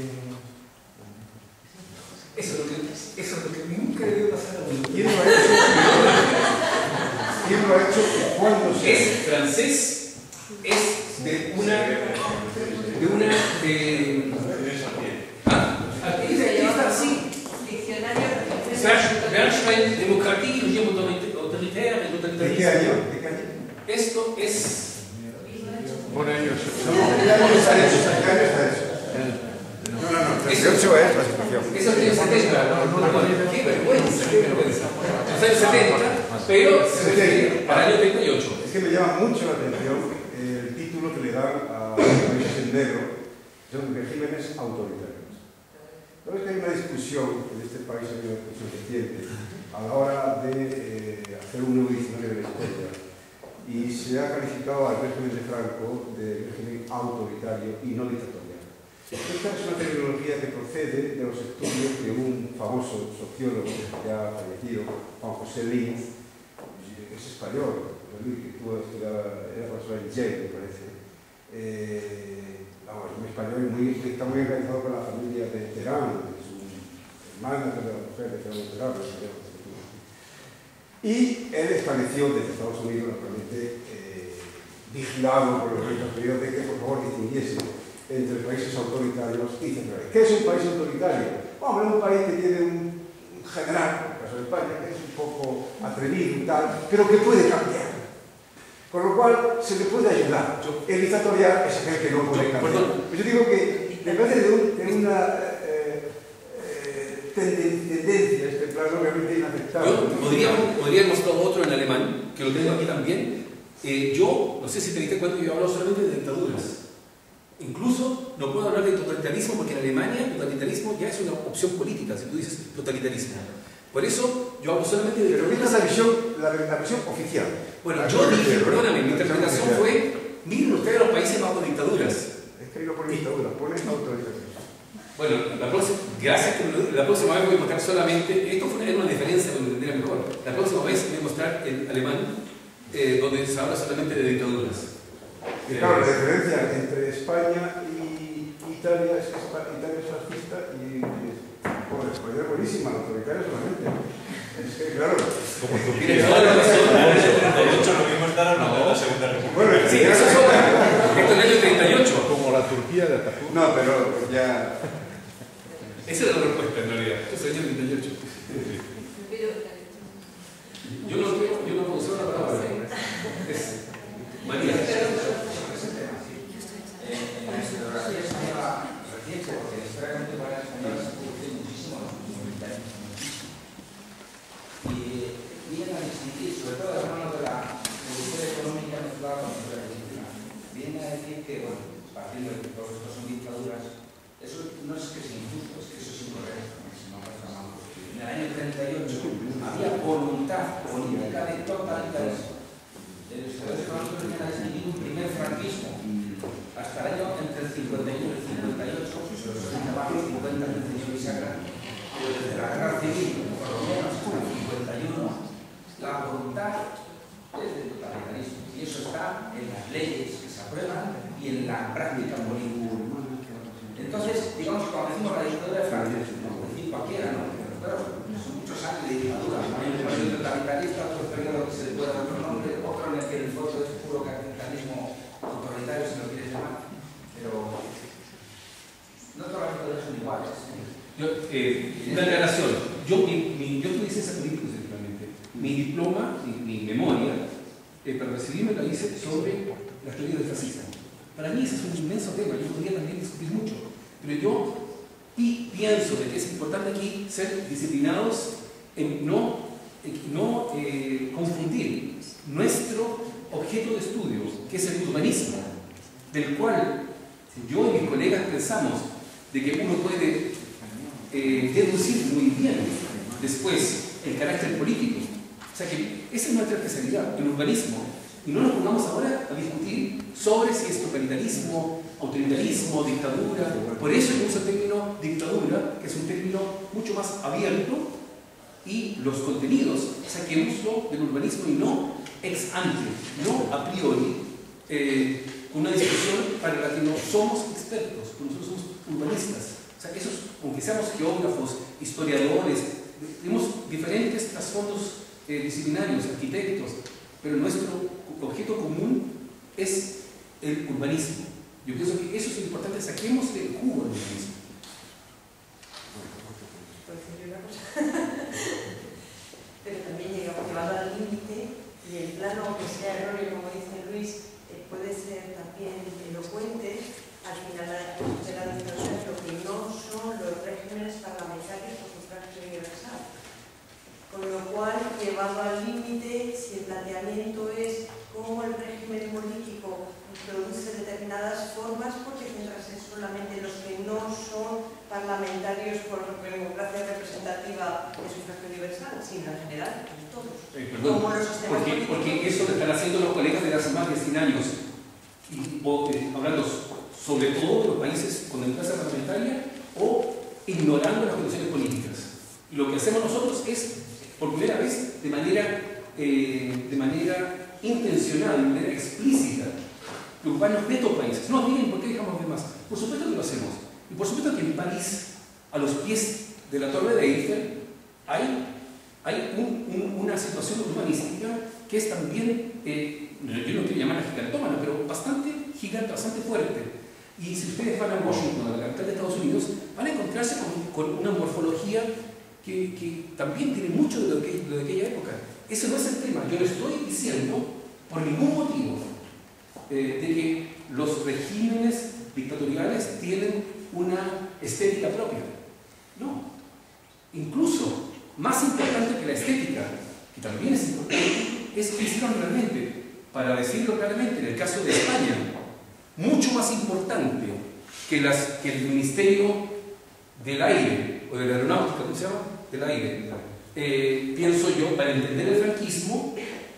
S1: eso, es lo que, eso es lo que nunca debió pasar a mí.
S3: ¿Quién lo ha hecho? ¿Quién lo ha hecho y cuándo se
S1: Es francés, es de una... de una... de... ¿Ah? Aquí está así.
S2: Diccionario.
S1: Bernstein, Democratie, Regime autoritaire y
S3: ¿De
S1: totalitarismo.
S3: qué año? ¿De qué año?
S1: Esto es...
S4: Por años.
S3: No, ¿qué año está hecho? ¿Qué año está hecho? No, no, no. treinta y ocho es la situación.
S1: Eso es de los setenta, no, no, no, qué vergüenza, qué vergüenza. Los años setenta, pero se refiere para el año treinta y ocho.
S3: Es que me llama mucho la atención el título que le dan a los países en negro, son regímenes autoritarios. Pero es que hay una discusión, en este país hay una discusión reciente, a la hora de eh, hacer un nuevo diccionario de la historia, y se ha calificado al régimen de Franco de régimen autoritario y no dictatorial. Esta es una terminología que procede de los estudios de un famoso sociólogo ya fallecido, Juan José Linz, es español, que tuvo estudiado, era profesor en Yale, me parece. Eh, vamos, un español muy, está muy organizado con la familia de Terán, de su hermana, de la mujer de Terán de Terán. Y él estableció desde Estados Unidos, naturalmente, eh, vigilado por los Estados Unidos, de que por favor distinguiese entre países autoritarios y centrales. ¿Qué es un país autoritario? Vamos, es un país que tiene un general, en el caso de España, que es un poco atrevido y tal, pero que puede cambiar. Con lo cual, se le puede ayudar. El dictatorial es aquel que no puede cambiar. Yo digo que, me parece de, un, de una eh, eh, tendencia, este plano realmente inaceptable.
S1: Yo, podríamos, podríamos tomar otro en alemán, que lo tengo aquí también. Eh, yo, no sé si te diste cuenta, yo hablo solamente de dictaduras. Incluso no puedo hablar de totalitarismo porque en Alemania el totalitarismo ya es una opción política, si tú dices totalitarismo. Por eso yo hablo solamente de...
S3: Pero esta es la visión, la, la visión oficial.
S1: Bueno, yo dije, perdóname, mi interpretación fue, miren ustedes los países bajo dictaduras.
S3: Es que no pone dictadura, pone autoritarismo.
S1: Bueno, la próxima, gracias, la próxima vez voy a mostrar solamente, esto fue una, una diferencia donde tendría mejor. La próxima vez voy a mostrar el alemán, eh, donde se habla solamente de dictaduras.
S3: Y claro, la diferencia entre España y Italia es que Italia es fascista y bueno, España es buenísima, la autoritaria solamente. Es que, claro.
S4: Como tú
S1: Tienes toda la razón.
S5: De hecho, lo mismo está hablando de la Segunda República.
S3: Bueno,
S1: Sí, eso es otra. Esto es el año treinta y ocho.
S4: Como la Turquía de Atatürk.
S3: no, pero ya.
S1: Esa es la respuesta en realidad. Esto es el año treinta y ocho. Yo no, yo no puedo usar la palabra. Es María.
S6: treinta y ocho había voluntad política de totalitarismo. El Estado económico regional es un primer franquismo. Hasta el año entre el cincuenta y uno y el cincuenta y ocho, se llamaban cincuenta treinta y uno bisagra, pero desde la guerra civil, por lo menos hasta el cincuenta y uno, la voluntad es del totalitarismo. Y eso está en las leyes que se aprueban y en la práctica política. Entonces, digamos que cuando decimos la dictadura de Francia, no decir cualquiera, ¿no? Pero claro, son muchos años de dictadura. Hay un periodo totalitarista, otro periodo que se le puede dar otro nombre, otro en el que el fondo es puro capitalismo autoritario, si lo quieres llamar. Pero no todas las dictaduras son iguales.
S1: Yo, eh, una aclaración. Yo, mi, mi, yo estudié ciencia política, efectivamente. Mi diploma, mi, mi memoria, eh, para recibirme la hice sobre la teoría del fascismo. Para mí ese es un inmenso tema, yo podría también discutir mucho, pero yo y pienso de que es importante aquí ser disciplinados en no, en no eh, confundir nuestro objeto de estudio, que es el urbanismo, del cual yo y mis colegas pensamos de que uno puede eh, deducir muy bien después el carácter político. O sea que esa es nuestra especialidad, el urbanismo. Y no nos pongamos ahora a discutir sobre si es totalitarismo, autoritarismo, dictadura. Por eso yo uso el término dictadura, que es un término mucho más abierto, y los contenidos, saquémoslo del urbanismo y no ex ante, no a priori, eh, una discusión para la que no somos expertos, porque nosotros somos urbanistas. O sea, esos, aunque seamos geógrafos, historiadores, tenemos diferentes trasfondos eh, disciplinarios, arquitectos, pero nuestro objeto común es el urbanismo. Yo pienso que eso es importante, saquemos del jugo el urbanismo.
S2: Por decirle una cosa. Pero también llegamos llevado al límite y el plano, aunque sea erróneo, como dice Luis, eh, puede ser también elocuente. Al final de la dictadura lo que no son los regímenes parlamentarios por sufragio universal. Con lo cual, llevado al límite, si el planteamiento es cómo el régimen político produce determinadas formas, porque centrarse solamente en los que no son parlamentarios por democracia representativa de sufragio universal, sino en general, en todos.
S1: Eh, perdón,
S2: como los sistemas
S1: porque,
S2: políticos.
S1: porque eso lo están haciendo los colegas desde hace más de cien años, y, o, eh, hablando sobre todo de los países con democracia parlamentaria o ignorando las condiciones políticas. Y lo que hacemos nosotros es, por primera vez, de manera, eh, de manera intencional, de manera explícita, preocuparnos de estos países. No, miren, ¿por qué dejamos de más? Por supuesto que lo hacemos. Y por supuesto que en París, a los pies de la Torre de Eiffel, hay, hay un, un, una situación urbanística que es también, eh, yo no quiero llamarla gigantómana, pero bastante gigante, bastante fuerte. Y si ustedes van a Washington, a la capital de Estados Unidos, van a encontrarse con, con una morfología que, que también tiene mucho de lo, que, de aquella época. Ese no es el tema. Yo no estoy diciendo, por ningún motivo, eh, de que los regímenes dictatoriales tienen una estética propia. No. Incluso, más importante que la estética, que también es importante, es que hicieron realmente, para decirlo claramente, en el caso de España, mucho más importante que, las, que el Ministerio del Aire, o de la Aeronáutica, ¿cómo se llama? Del Aire. Eh, pienso yo, para entender el franquismo,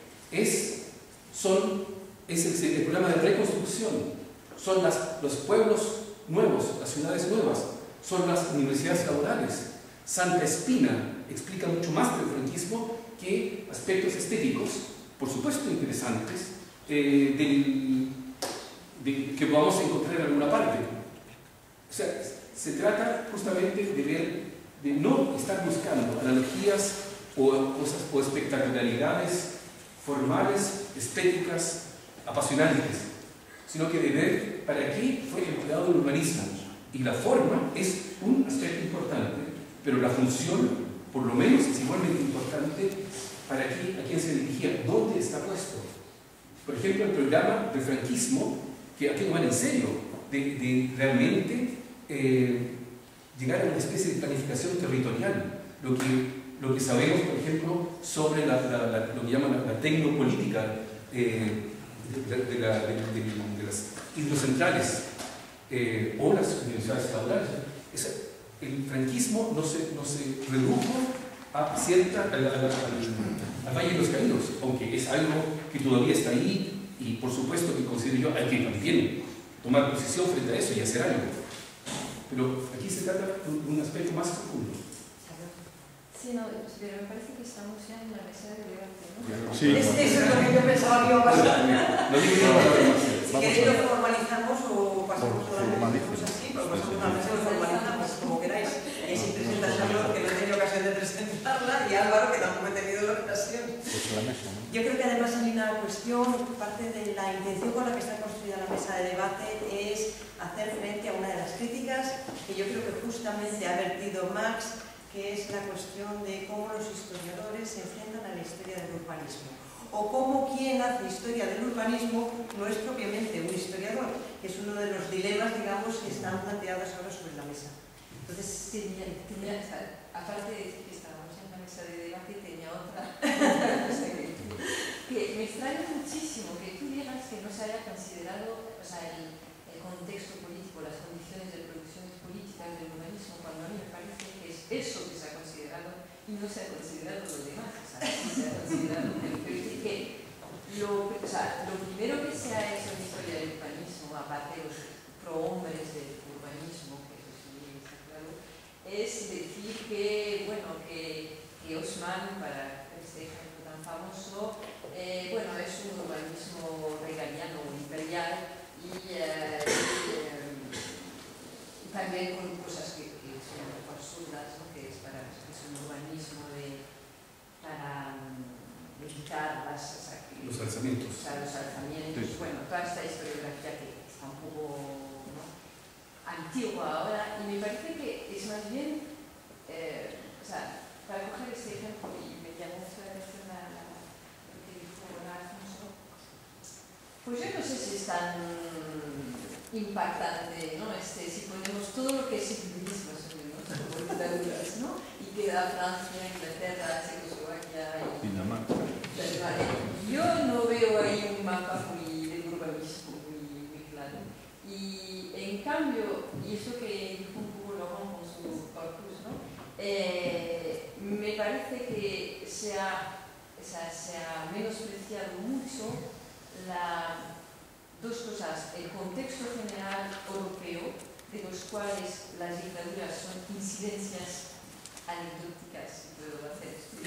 S1: es, son, es el, el programa de reconstrucción, son las, los pueblos nuevos, las ciudades nuevas, son las universidades laborales. Santa Espina explica mucho más del franquismo que aspectos estéticos, por supuesto interesantes, eh, del, de, que vamos a encontrar en alguna parte. O sea, se trata justamente de ver, de no estar buscando analogías o cosas o espectacularidades formales, estéticas, apasionantes, sino que de ver para qué fue empleado el urbanismo. Y la forma es un aspecto importante, pero la función, por lo menos, es igualmente importante para qué, a quién se dirigía, dónde está puesto. Por ejemplo, el programa del franquismo, que hay que tomar en serio, de, de realmente eh, llegar a una especie de planificación territorial. Lo que, lo que sabemos, por ejemplo, sobre la, la, la, lo que llaman la, la tecnopolítica eh, de, de, la, de, de, de las hidrocentrales eh, o las universidades laborales. Esa, el franquismo no se, no se redujo a cierta, al, al, al, al Valle de los Caídos, aunque es algo que todavía está ahí y por supuesto que considero yo hay que también tomar posición frente a eso y hacer algo. Pero aquí se trata de un aspecto más profundo.
S7: Sí, no, pero me parece que estamos ya en la mesa de debate, ¿no?
S4: Sí.
S2: Es- Eso es lo que yo pensaba que iba a pasar.
S1: No digo nada más.
S2: Si queréis lo formalizamos o pasamos
S4: Por-
S2: a la
S4: formalicen.
S2: así, pues pasamos a la mesa y lo formalizamos, como queráis. Y si presentas a Flor, que no he tenido ocasión de presentarla, y Álvaro, que tampoco he tenido la ocasión.
S4: Pues la mesa, ¿no?
S2: Yo creo que además hay una cuestión, parte de la intención con la que está construida la mesa de debate es hacer frente a una de las críticas que yo creo que justamente ha vertido Max, que es la cuestión de cómo los historiadores se enfrentan a la historia del urbanismo. O cómo quien hace historia del urbanismo no es propiamente un historiador, que es uno de los dilemas, digamos, que están planteados ahora sobre la mesa. Entonces,
S7: Tenía, tenía, o sea, aparte de decir que estábamos en la mesa de debate, tenía otra, otra cosa que decir. Que me extraña muchísimo que tú digas que no se haya considerado, o sea, el, el contexto político, las condiciones de producciones políticas del urbanismo, cuando a mí me parece que es eso que se ha considerado y no se ha considerado lo demás. O sea, sí se ha considerado, pero quiero decir que lo, o sea, lo primero que se ha hecho en la historia del urbanismo, aparte de los prohombres del urbanismo, que eso sí está claro, es decir que, bueno, que, que Haussmann, para este ejemplo tan famoso, eh, bueno, es un urbanismo regaliano o imperial y, eh, y, eh, y también con cosas que, que son un poco absurdas, ¿no? Que es, para, es un urbanismo de, para um, evitar las, o sea, que,
S1: Los alzamientos.
S7: o sea, los alzamientos,
S1: Sí.
S7: bueno, toda esta historiografía que está un poco, ¿no?, antigua ahora, y me parece que es más bien, eh, o sea, para coger este ejemplo, y me llamó mucho la atención la, la, lo que dijo Alfonso, pues yo no sé si es tan impactante, ¿no? Este, si ponemos todo lo que es ciclismo, como dictaduras, ¿no? Y queda Francia, Inglaterra, Checoslovaquia y
S4: Dinamarca.
S7: Vale. Yo no veo ahí un mapa muy del urbanismo muy, muy claro. Y en cambio, y eso que dijo un poco Laurent con su corpus, ¿no? Eh, me parece que se ha, o sea, se ha menospreciado mucho la, dos cosas: el contexto general europeo, de los cuales las dictaduras son incidencias anecdóticas, si puedo hacer esto.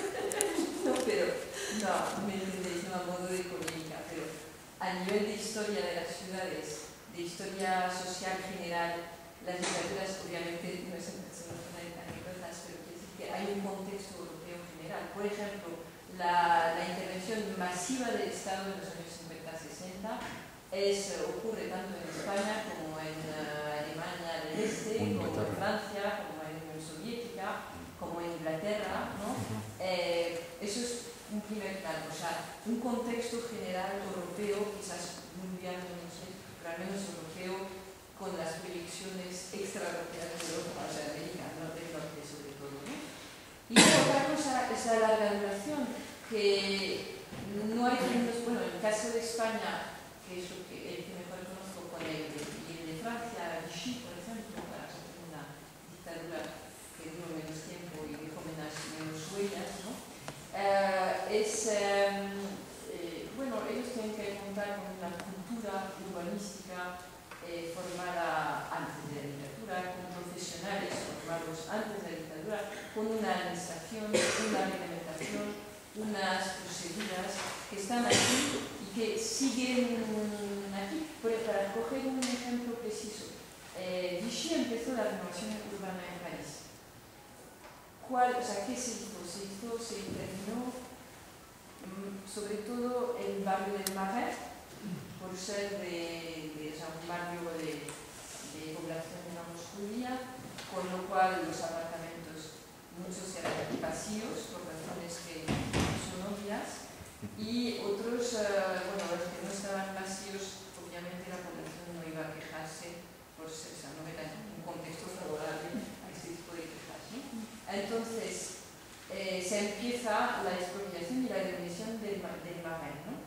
S7: No, pero no, me entendéis, no a modo de polémica, pero a nivel de historia de las ciudades, de historia social general, las dictaduras obviamente no son anécdotas, pero quiere decir que hay un contexto europeo general. Por ejemplo, la, la intervención masiva del Estado en los años cincuenta sesenta es, ocurre tanto en España como en uh, Alemania del Este, como en Francia, como en la Unión Soviética, como en Inglaterra, ¿no? Eh, eso es un primer plano, o sea, un contexto general europeo, quizás mundial, no sé, pero al menos europeo, con las proyecciones extraeuropeas de Europa, o sea, América, no del norte sobre todo, ¿no? Y otra cosa es la larga duración, que no hay términos, bueno, en el caso de España, que es lo que, el que mejor conozco, con el de, y el de Francia, Vichy, por ejemplo, para una dictadura que duró menos tiempo y dejó menos, menos huellas, ¿no? Uh, es, um, eh, bueno, ellos tienen que contar con una cultura urbanística eh, formada antes de la dictadura, con profesionales formados antes de la dictadura, con una administración, una reglamentación, unas proceduras que están aquí y que siguen aquí. Para coger un ejemplo preciso, eh, Vichy empezó la renovación urbana en París. ¿Cuál, o sea, ¿qué se hizo? Se hizo, se terminó mmm, sobre todo el barrio del Marais, por ser de, de o sea, un barrio de, de población, digamos, judía, con lo cual los apartamentos, muchos eran vacíos, por razones que son obvias, y otros, uh, bueno, los que no estaban vacíos, obviamente la población no iba a quejarse, por ser, o sea, no era un contexto favorable a este tipo de quejas, ¿no? Entonces, eh, se empieza la expropiación y la demolición del, del Marais, ¿no?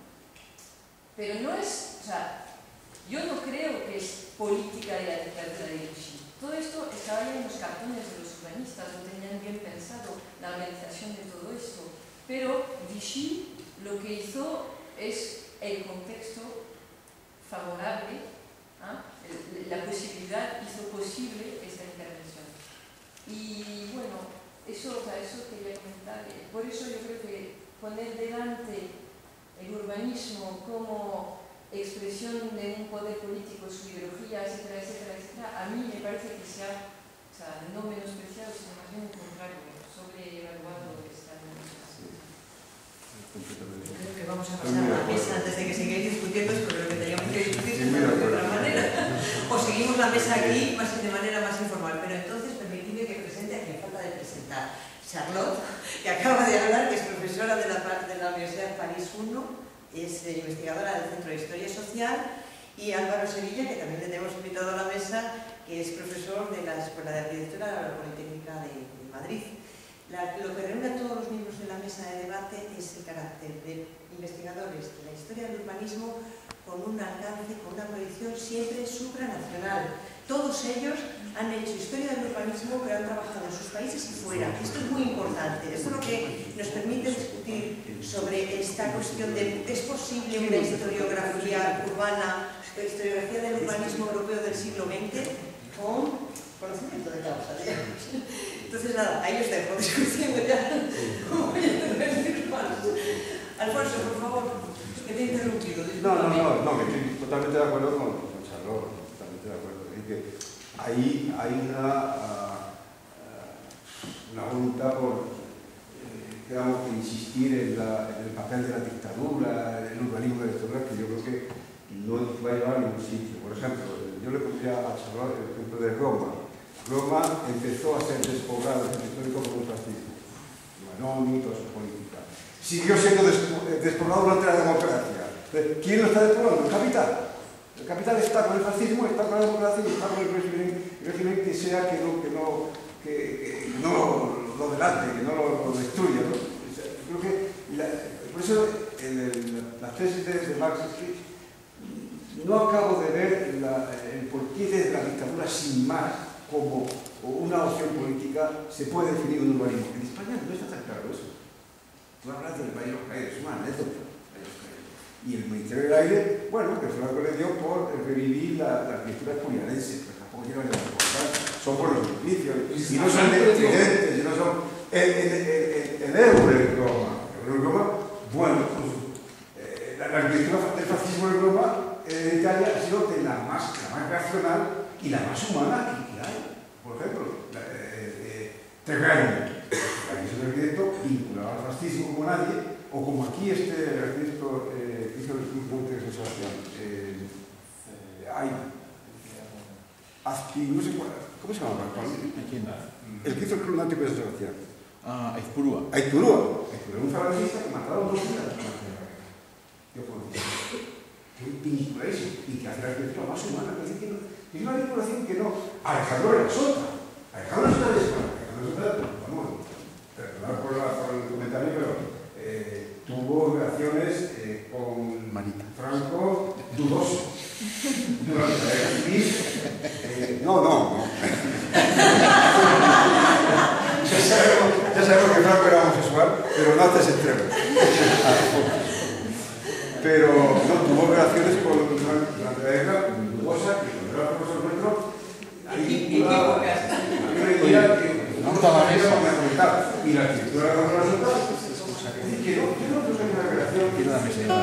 S7: Pero no es, o sea, yo no creo que es política de la dictadura de Vichy. Todo esto estaba ya en los cartones de los urbanistas, lo tenían bien pensado. La la organización de todo esto. Pero Vichy lo que hizo es el contexto favorable, ¿ah? La posibilidad hizo posible esta intervención. Y bueno, eso, o sea, eso quería comentar. Por eso yo creo que poner delante el urbanismo como expresión de un poder político, su ideología, etcétera, etcétera, etcétera, a mí me parece que sea, o sea, no menospreciado, sino más bien un contrario, sobreevaluado esta dimensión.
S2: Creo que vamos a pasar a la mesa antes de que sigáis discutiendo sobre lo que teníamos que discutir de otra manera. O seguimos la mesa aquí más, de manera más informal. Pero entonces permitidme que presente a quien falta de presentar. Charlotte, que acaba de hablar, que es profesora de la, de la Universidad de París uno, es investigadora del Centro de Historia Social, y Álvaro Sevilla, que también le tenemos invitado a la mesa, que es profesor de la Escuela de Arquitectura de la Politécnica de, de Madrid. La, lo que reúne a todos los miembros de la mesa de debate es el carácter de investigadores de la historia del urbanismo con un alcance, con una proyección siempre supranacional. Todos ellos han hecho historia del urbanismo, pero han trabajado en sus países y fuera. Esto es muy importante. Esto es lo que nos permite discutir sobre esta cuestión de ¿es posible una historiografía urbana, la historiografía del urbanismo europeo del siglo veinte con conocimiento de causa, digamos? Entonces, nada, ahí os dejo discutiendo ya. Alfonso, por favor, que te he interrumpido.
S3: No, no, no, no, que estoy totalmente de acuerdo con, con Charlotte, totalmente de acuerdo. Es que ahí hay una, uh, una voluntad por, eh, digamos, insistir en, la, en el papel de la dictadura, en el urbanismo de la dictadura, que yo creo que no va a llevar a ningún sitio. Por ejemplo, yo le pondría a Charlotte el ejemplo de Roma. Roma empezó a ser despoblada en el histórico por un fascismo. Manoni, toda su política. Siguió siendo despoblado durante la democracia. ¿Quién lo está despoblando? El capital. El capital está con el fascismo, está con la democracia y está con el régimen, el régimen que sea que no, que no, que, que no lo delate, que no lo, lo destruya, ¿no? O sea, creo que la, por eso el, el, la tesis de, de Marx es que no acabo de ver la, el porqué de la dictadura sin más como una opción política se puede definir un urbanismo. En España no está tan claro eso. Tú hablas del Valle de los Caídos, es una anécdota. Y el Ministerio del Aire, bueno, que Franco le dio por revivir la, la arquitectura espurianense, pero tampoco llevan a importar, son por los edificios, y no son evidentes, y no son... El, el, el, el euro de Roma, el euro de Roma, bueno, pues, eh, la, la arquitectura del fascismo de Roma en Italia ha sido de la más, la más racional y la más humana que hay. Por ejemplo, la, eh, eh, Terrani, que es un arquitecto vinculado al fascismo como nadie, o como aquí este arquitecto eh, que hizo el Monte de Sebastián. Eh, eh, hay. Azpi, no sé cuál. ¿Cómo se llama? El que hizo el Club Náutico de Sebastián.
S4: Ah, Aizpurúa.
S3: Aizpurúa. Aizpurúa, un falangista que mataron dos días. Yo puedo decir. Que vinculadísimo y que hace la arquitectura más humana. Que dice que no, es una vinculación que no. Alejandro de la Sota. Alejandro de la Sota de España. Alejandro de la Sota, vamos, perdonad por, por el comentario, pero eh, tuvo relaciones eh, con
S4: Marita.
S3: Franco dudoso. Durante la guerra civil. Eh, no, no, no. ya, sabemos, ya sabemos que Franco era homosexual, pero no hasta ese extremo. Pero no tuvo relaciones con durante la guerra dudosa, que cuando era profesor nuestro, ahí iba que no estaba en eso, y la escritura de la sociedad, que no, yo no creo que hay una relación que nada me sea.